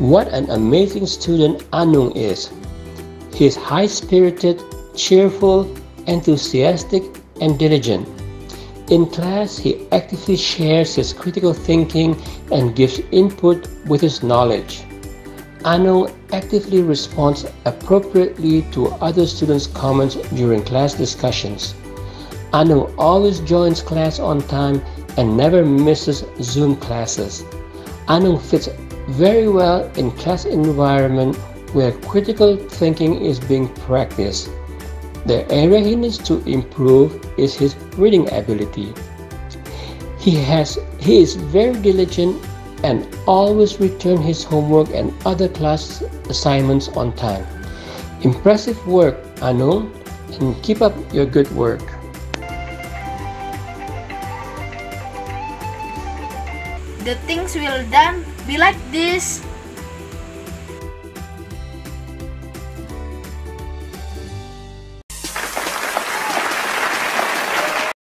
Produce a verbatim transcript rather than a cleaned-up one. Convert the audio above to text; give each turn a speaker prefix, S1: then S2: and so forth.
S1: What an amazing student Anung is. He is high-spirited, cheerful, enthusiastic, and diligent. In class, he actively shares his critical thinking and gives input with his knowledge. Anung actively responds appropriately to other students' comments during class discussions. Anung always joins class on time and never misses Zoom classes. Anung fits very well in class environment where critical thinking is being practiced. The area he needs to improve is his reading ability. He has he is very diligent and always returns his homework and other class assignments on time. Impressive work, Anung, and keep up your good work.
S2: The things will done be like this.